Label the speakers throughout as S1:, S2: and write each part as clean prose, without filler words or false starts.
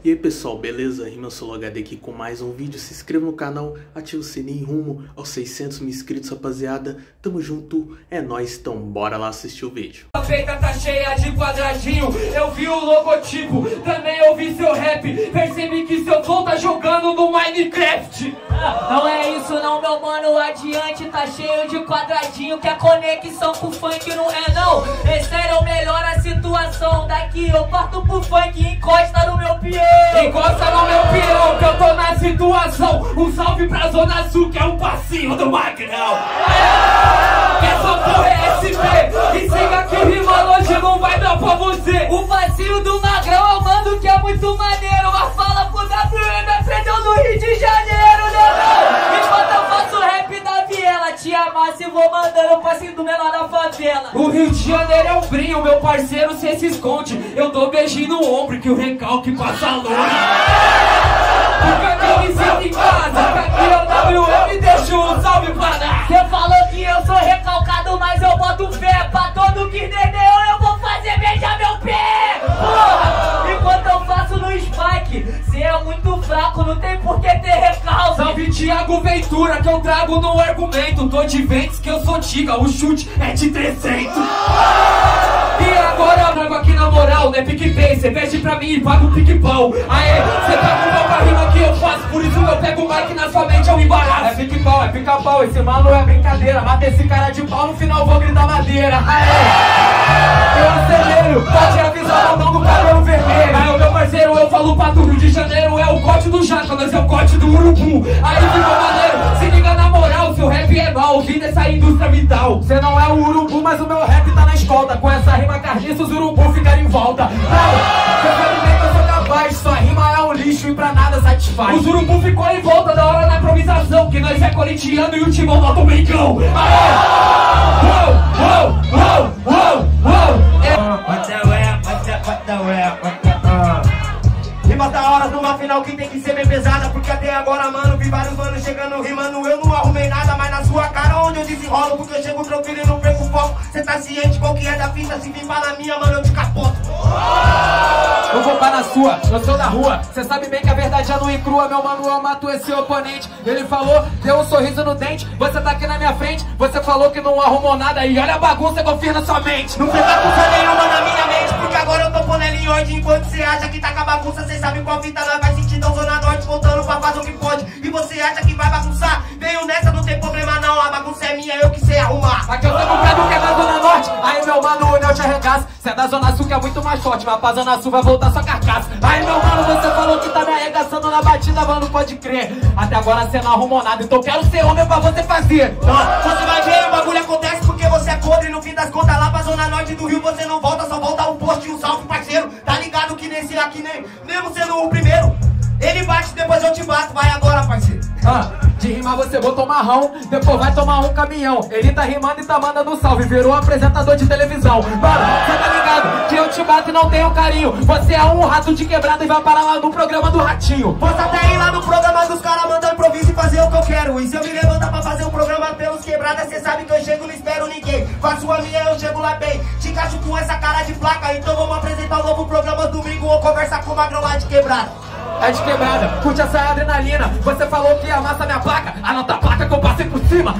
S1: E aí pessoal, beleza? RimaSoloHD aqui com mais um vídeo. Se inscreva no canal, ativa o sininho rumo aos 600 mil inscritos, rapaziada. Tamo junto, é nóis, então bora lá assistir o vídeo.
S2: A feita tá cheia de quadradinho, eu vi o logotipo, também ouvi seu rap. Percebi que seu flow tá jogando no Minecraft.
S3: Não é isso não, meu mano, adiante tá cheio de quadradinho. Que a conexão com o funk não é não. É sério, melhora a situação. Daqui eu parto pro funk e encosta no meu peão.
S2: Encosta no meu peão que eu tô na situação. Um salve pra Zona Sul que é um passinho do Magrão. Essa porra é SP, e siga que rima hoje não vai dar pra você.
S3: O passinho do Magrão eu mando que é muito maneiro. Mas fala pro WM, aprendeu no Rio de Janeiro, né? Enquanto eu faço rap da viela, te amasso e vou mandando o passinho do menor da favela.
S2: O Rio de Janeiro é um brinho, meu parceiro, cê se esconde. Eu dou beijinho no ombro que o recalque passa longe. Porque aqui eu me sinto em casa, aqui é o WM, deixa um salve pra dar.
S3: Cê falou que eu sou recalcado, mas eu boto fé. Pra todo que entendeu, eu vou fazer beijar meu pé. Porra, enquanto eu faço no spike, cê é muito fraco, não tem por que ter recalque.
S2: Salve Thiago Ventura que eu trago no argumento. Tô de Ventes que eu sou tiga, o chute é de 300. E agora eu trago aqui na moral, né PicPay, cê veste pra mim e paga o pique-pão. Aê, cê tá com mal pra rima que eu faço, por isso eu pego o mic na sua mente, eu embaraço. É pique-pau, é pica-pau, esse mano é brincadeira. Mata esse cara de pau, no final vou gritar madeira. Aê, eu acelero, pode avisar o botão do cabelo vermelho. Aí o meu parceiro, eu falo pra tu, Rio de Janeiro é o corte do jaca, nós é o corte do urubu. Aí ficou maneiro, se liga na moral, seu rap é mal, ouvindo essa indústria vital. Cê não é o urubu, mas o meu rap tá na escolta. Com essa rima carniça, os urubu ficaram em volta. Cê sabe bem que eu sou capaz, sua rima é um lixo e pra nada satisfaz. Os urubu ficou em volta da hora na improvisação, que nós é corintiano e o timão bota o Mengão.
S4: Rima da hora numa final que tem que ser bem pesada. Porque até agora, mano, vi vários manos chegando rimando. Eu não arrumei nada, mas na sua cara onde eu desenrolo. Porque eu chego tranquilo e não perco foco. Cê tá ciente qual que é da fita? Se vir na minha, mano, eu te capoto.
S2: Eu vou pá na sua, eu sou da rua. Cê sabe bem que a verdade é nua e crua. Meu mano, eu mato esse oponente. Ele falou, deu um sorriso no dente. Você tá aqui na minha frente. Você falou que não arrumou nada. E olha a bagunça que eu fiz na sua mente.
S4: Não fez bagunça nenhuma na minha mente. Porque agora eu tô pondo ela em ordem. Enquanto cê acha que tá com a bagunça, cê sabe qual fita nós vai sentir. Então Zona Norte voltando pra fazer o que pode. E você acha que vai bagunçar? Veio nessa, não tem problema não. A bagunça é minha, eu que sei arrumar.
S2: Aqui eu tô com prego que é da Zona Norte. Aí meu mano, o Neo te arregaça. Cê é da Zona Sul que é muito mais forte. Mas pra Zona Sul vai voltar sua carcaça. Aí meu mano, você falou que tá me arregaçando na batida, mano, pode crer. Até agora cê não arrumou nada, então quero ser homem pra você fazer.
S4: Você vai ver, o bagulho acontece porque você é podre. No fim das contas, lá pra Zona Norte do Rio você não volta, só volta um posto e um salve, parceiro. Tá ligado que nesse aqui, nem mesmo sendo o primeiro, ele bate, depois eu te bato. Vai agora, parceiro.
S2: De rimar você botou marrão, depois vai tomar um caminhão. Ele tá rimando e tá mandando salve, virou apresentador de televisão. Mano, cê tá ligado que eu te bato e não tenho carinho. Você é um rato de quebrada e vai parar lá no programa do Ratinho.
S4: Posso até ir lá no programa dos caras, mandar improviso e fazer o que eu quero. E se eu me levantar pra fazer um programa pelos quebradas, cê sabe que eu chego, não espero ninguém. Faço a minha, eu chego lá bem. Te encaixo com essa cara de placa, então vamos apresentar um novo programa domingo ou conversar com o Magrão lá de quebrada.
S2: É de quebrada, curte essa adrenalina. Você falou que amassa minha placa, anota a placa que eu passei por cima.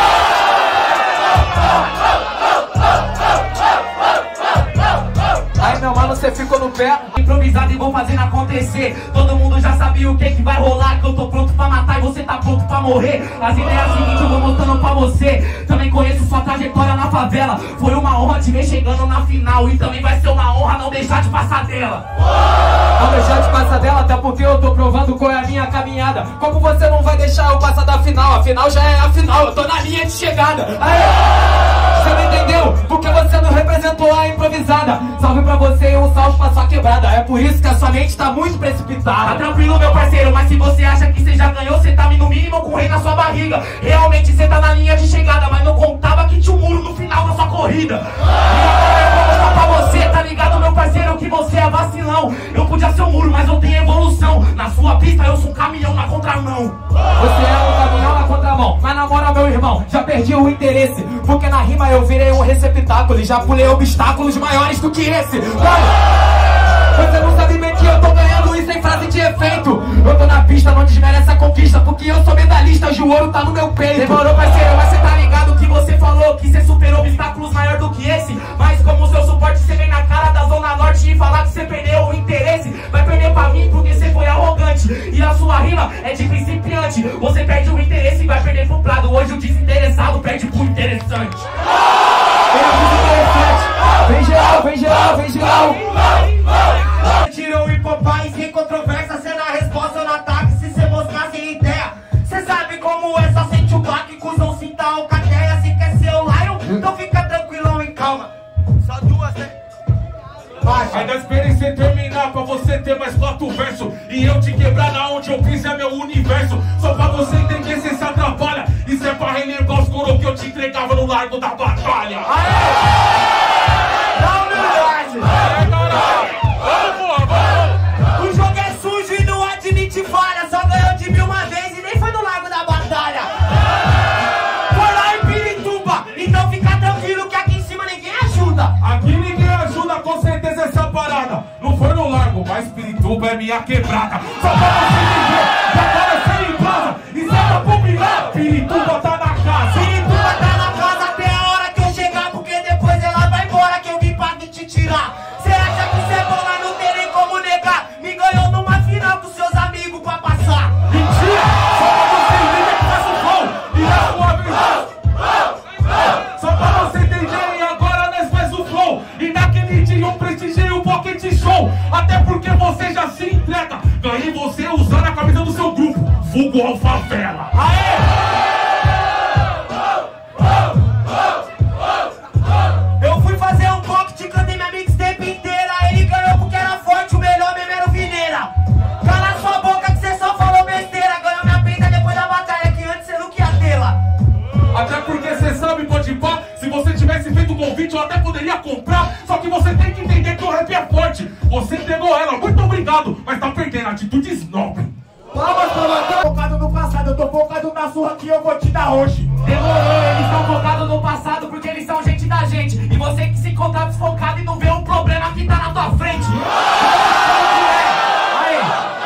S2: Aí meu mano, cê ficou no pé, improvisado e vou fazendo acontecer. Todo mundo já sabia o que vai rolar, que eu tô pronto pra matar e você tá pronto pra morrer. As ideias seguintes eu vou mostrando pra você. Também conheço sua trajetória na favela. Foi uma honra te ver chegando na final. E também vai ser uma honra não deixar de passar dela. Não deixar de passar dela, até porque eu tô provando qual é a minha caminhada. Como você não vai deixar eu passar da final? A final já é a final, eu tô na linha de chegada. Aê! Você não entendeu? Porque você não representou a improvisada. Salve pra você e um salve pra sua quebrada. É por isso que a sua mente tá muito precipitada. Tá tranquilo, meu parceiro, mas se você acha que você já ganhou, você tá no mínimo com o rei na sua barriga. Realmente você tá na linha de chegada, mas não contava que tinha um muro no final da sua corrida. E agora eu vou mostrar pra você, tá ligado, meu parceiro, que você é vacilão. Eu podia ser um muro, mas eu tenho evolução. Na sua pista eu sou um caminhão na contramão. Você é um caminhão na contramão, mas na moral, meu irmão, já perdi o interesse. Porque na rima eu virei um receptáculo e já pulei obstáculos maiores do que esse. Mano, você não sabe bem que eu tô ganhando isso em frase. o ouro tá no meu peito. Demorou, parceiro, mas cê tá ligado que você falou que cê superou obstáculos maior do que esse. Mas como seu suporte cê vem na cara da Zona Norte e falar que cê perdeu o interesse. Vai perder pra mim porque cê foi arrogante e a sua rima é de principiante. Você perde o interesse e vai perder pro Prado. Hoje o desinteressado perde pro interessante.
S4: Vem geral, vem geral, vem geral. Tirou e popais sem controvérsia, cê na resposta ou no ataque. Se cê mostrar sem ideia, cê sabe como é, só sente o baque. Cusão, cinta ou cadeia, se quer ser o Lion, então fica tranquilão e calma. Só duas, né?
S5: Ainda esperei cê terminar pra você ter mais 4 versos e eu te quebrar na onde eu fiz é meu universo. Só pra você entender cê se atrapalha. Isso é pra relembrar os coro que eu te entregava no largo da batalha.
S4: Dá humildade! O jogo é sujo e não admite falha. Só ganhou de 1000 uma vez e nem foi no largo da batalha. Foi lá em Pirituba, então fica tranquilo que aqui em cima ninguém ajuda.
S5: Aqui ninguém ajuda, com certeza essa parada. Não foi no largo, mas Pirituba é minha quebrada. Só pra você entender, já agora sem casa. E cê tá popular, Pirituba tá na casa.
S4: Pirituba tá na casa até a hora que eu chegar, porque depois ela vai embora que eu vim pra te tirar. Cê acha que cê é bom, mas não tem nem como negar. Me ganhou numa final com seus amigos pra passar.
S5: Mentira! Só pra você entender que faz o flow e na sua vez. Só pra você entender, e agora nós faz o flow. E naquele dia eu prestigiei o Pocket Show. Até porque você já se entrega. Ganhei você usando a camisa do seu grupo, vulgo Alfavela.
S4: Eu fui fazer um pocket, cantei minha mixtape inteira. Ele ganhou porque era forte, o melhor mesmo era o Vineira. Cala sua boca que cê só falou besteira. Ganhou minha peita depois da batalha, que antes cê não queria tê-la.
S5: Até porque cê sabe, pode pá, se você tivesse feito o convite eu até poderia comprar. Só que você tem que entender que o rap é forte. Você entregou ela, muito obrigado, mas tá perdendo atitudes nobres.
S4: Palmas pra você. Focado no passado, eu tô focado na surra que eu vou te dar hoje.
S2: Demorou, eles estão focados no passado porque eles são gente da gente. E você que se encontra desfocado e não vê o problema que tá na tua frente. Aí.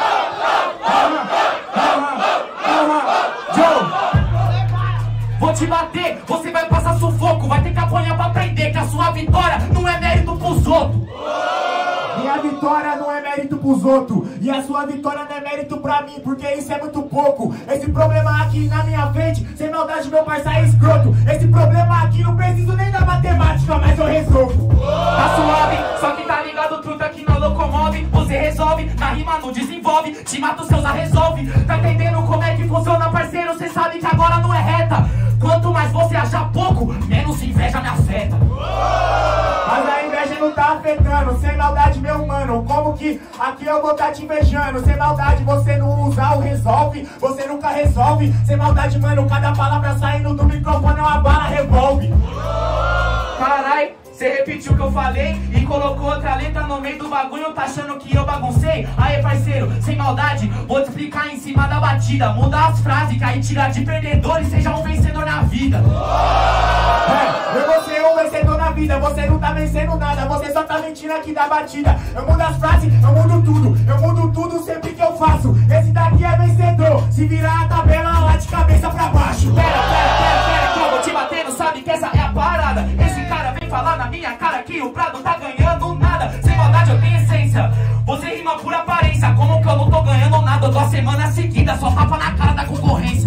S2: Joe, vou te bater, você vai passar sufoco. Vai ter que apanhar pra aprender que a sua vitória não é mérito pros outros.
S4: Minha vitória não é mérito pros outros. E a sua vitória não é mérito pra mim, porque isso é muito pouco. Esse problema aqui na minha frente, sem maldade meu parceiro é escroto. Esse problema aqui não preciso nem da matemática, mas eu resolvo.
S2: Tá suave, só que tá ligado, truta que não locomove. Você resolve, na rima não desenvolve. Te mata os seus a resolve. Tá entendendo como é que funciona, parceiro? Cê sabe que agora não é reta. Quanto mais você achar pouco, menos inveja me afeta.
S4: Mas a inveja não tá afetando, sem maldade meu mano. Como que aqui eu vou tá te invejando? Sem maldade você não usa o resolve, você nunca resolve. Sem maldade mano, cada palavra saindo do microfone é uma bala revolve.
S2: Carai, cê repetiu o que eu falei e colocou outra letra no meio do bagulho, tá achando que eu baguncei? Aê parceiro, sem maldade, vou te explicar em cima da batida. Muda as frases, que aí tira de perdedor e seja um vencedor na vida.
S4: Eu vou ser um vencedor na vida, você não tá vencendo nada, você só tá mentindo aqui da batida. Eu mudo as frases, eu mudo tudo sempre que eu faço. Esse daqui é vencedor, se virar a tabela lá de cabeça pra baixo.
S2: Pera, que eu vou te batendo, sabe que essa é a parada. Esse cara vem falar na minha cara que o Prado tá ganhando nada. Sem maldade eu tenho essência, você rima por aparência. Como que eu não tô ganhando nada, eu tô a semana seguida, só tapa na cara da concorrência.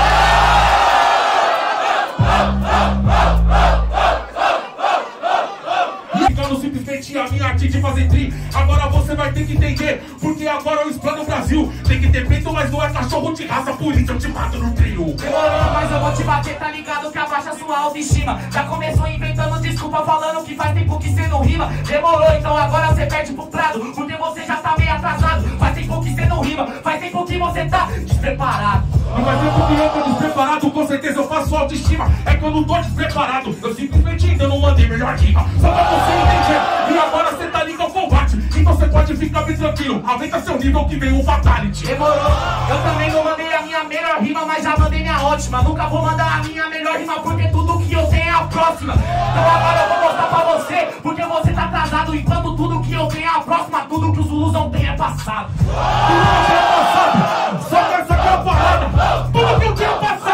S5: Ficando simplesmente a minha arte de fazer tri. Agora você vai ter que entender, porque agora eu explano o Brasil. Tem que ter peito, mas não é cachorro de raça, por isso eu te mato no trio.
S2: Demorou, mas eu vou te bater, tá ligado que abaixa sua autoestima. Já começou inventando desculpa, falando que faz tempo que cê não rima. Demorou, então agora você perde pro Prado, porque você já tá meio atrasado. Faz tempo que cê não rima, faz tempo que você tá despreparado.
S5: E faz tempo que eu tô despreparado, com certeza eu faço autoestima. É que eu não tô despreparado, eu simplesmente ainda não mandei melhor rima. Só pra você entender, e agora você tá ligado ao combate. Então você pode ficar bem tranquilo, aumenta seu nível que vem o Fatality.
S2: Demorou, eu também não mandei a minha melhor rima, mas já mandei minha ótima. Nunca vou mandar a minha melhor rima, porque tudo que eu tenho é a próxima. Então agora eu vou mostrar pra você, porque você tá atrasado. Enquanto tudo que eu tenho é a próxima, tudo que os Zulus não tem é passado.
S5: Tudo que eu tinha passado, só que essa aqui é a parada. Tudo que eu tinha passado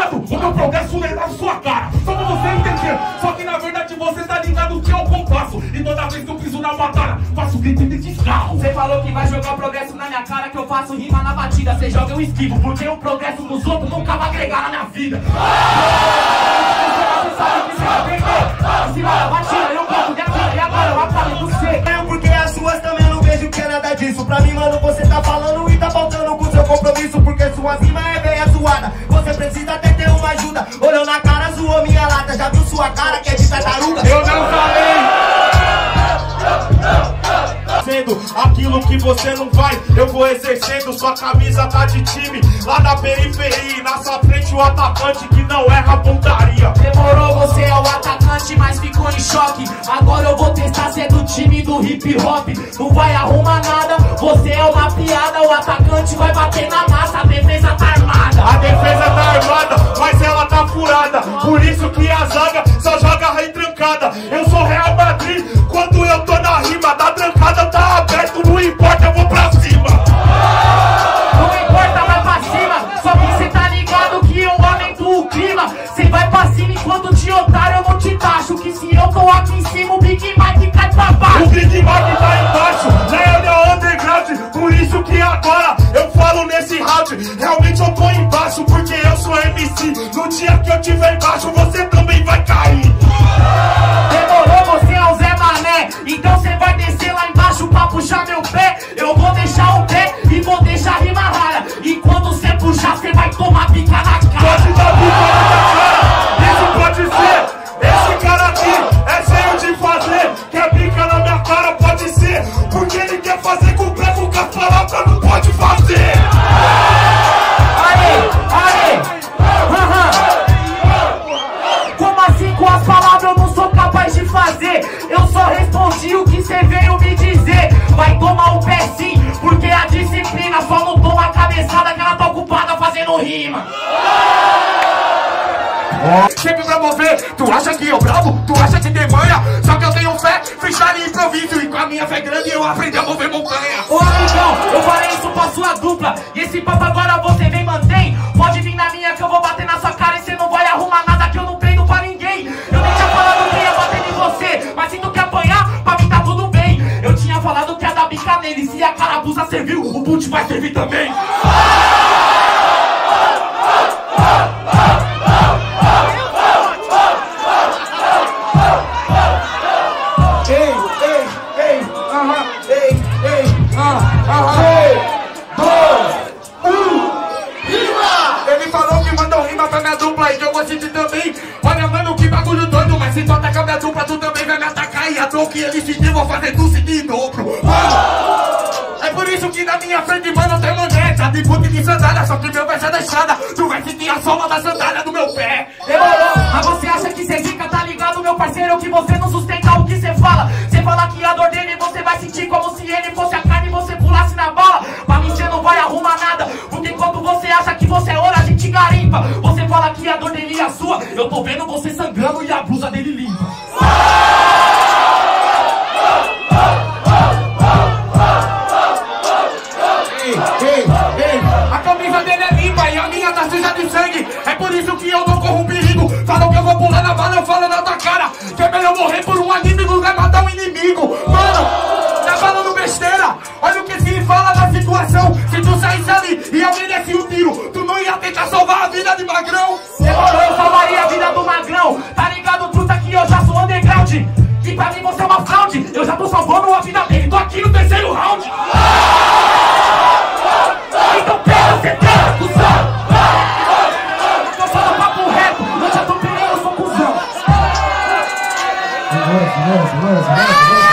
S2: gritos de descarro. Cê falou que vai jogar o progresso na minha cara, que eu faço rima na batida. Cê joga eu esquivo, porque o progresso dos outros nunca vai agregar na minha vida. Cê sabe que cê vai perder. Em cima da batida, eu boto minha vida e agora eu acabo do cê.
S4: Porque as suas também eu não vejo que é nada disso. Pra mim, mano, você tá falando e tá faltando com seu compromisso. Porque sua rima é bem zoada. Você precisa até ter uma ajuda. Olhou na cara, zoou minha lata. Já viu sua cara que é de tartaruga?
S5: Eu não falei! Sendo aquilo que você não vai, eu vou exercendo. Sua camisa tá de time, lá da periferia. E na sua frente o atacante que não erra pontaria.
S2: Demorou, você é o atacante, mas ficou em choque. Agora eu vou testar ser do time do hip hop. Não vai arrumar nada, você é uma piada. O atacante vai bater na massa, a defesa tá armada.
S5: A defesa tá armada, mas ela tá furada. Por isso que a zaga só joga retrancada. Eu sou Real Madrid, quando eu tô na rima. Da trancada tá aberto, não importa, eu vou pra cima.
S2: Não importa, vai pra cima. Só que cê tá ligado que eu aumento o clima. Cê vai pra cima enquanto de otário eu não te taxo. Que se eu tô aqui em cima, o Big Mike cai pra baixo.
S5: O Big Mike tá embaixo, ele é underground. Por isso que agora eu falo nesse round. Realmente eu tô embaixo, porque eu sou MC. No dia que eu tiver embaixo, você também vai cair.
S2: Demorou, você é o Zé Mané. Então cê vai descer lá embaixo pra puxar meu pé. Eu vou deixar o pé e vou deixar a rima rara. E quando cê puxar, cê vai tomar pica na cara.
S5: Pode dar pica na cara, isso pode ser. Esse cara aqui é cheio de fazer. Quer pica na minha cara, pode ser. Porque ele quer fazer com o pé, com as palavras não pode fazer.
S2: Aê, aê, Como assim com as palavras eu não sou capaz de fazer? Eu só respondi o que cê veio me dizer. Vai tomar o pé sim, porque a disciplina só não toma a cabeçada que ela tá ocupada fazendo rima.
S5: Sempre pra mover, tu acha que eu bravo? Tu acha que tem manha? Só que eu tenho fé, fechar e improviso. E com a minha fé grande eu aprendi a mover montanha.
S2: Ô amigão, eu falei isso pra sua dupla. E esse papo agora você vem mantém. Pode vir na minha que eu vou bater na sua cara. E cê não vai arrumar nada que eu não prendo pra ninguém. Eu nem tinha falado que ia bater em você, mas se tu quer apanhar, pra mim tá tudo bem. Eu tinha falado que ia dar bica nele. Se a carabuça serviu, o boot vai servir também.
S5: Ele falou que mandou rima pra minha dupla e que eu vou sentir também. Olha, mano, que bagulho doido, mas se tu atacar minha dupla, tu também vai me atacar. E a dor que ele sentiu, vou fazer tu sentir em dobro. Mano, é por isso que na minha frente, mano, tem maneta de boot de sandália, só que meu pé já deixada. Tu vai sentir a sola da sandália do meu pé.
S2: Demorou, mas você acha que cê fica, tá ligado, meu parceiro? Que você não sustenta o que cê fala. Cê fala que a dor dele você vai sentir como se ele fosse a carne e você pulasse na bala. Pra mim cê não vai arrumar nada, porque enquanto você acha que você é ouro, a gente garimpa. Você fala que a dor dele é a sua, eu tô vendo você sangrando e a blusa dele limpa.
S5: A camisa dele é limpa e a minha tá suja de sangue. É por isso que eu não corro perigo. Falam que eu vou pular na bala, eu falo na tua cara que é melhor morrer por um anime do que matar um inimigo. Mano, tá falando besteira. Olha o que se fala da situação. Se tu saísse ali e alguém desse um tiro, tu não ia tentar salvar a vida de Magrão.
S2: Demorou, eu salvaria a vida do Magrão. Tá ligado, truta, que eu já sou underground. E pra mim você é uma fraude. Eu já tô salvando a vida dele, tô aqui no terceiro round. Então pega, cê tem cuzão. Eu falo papo reto, eu já tô pegando, eu sou cuzão.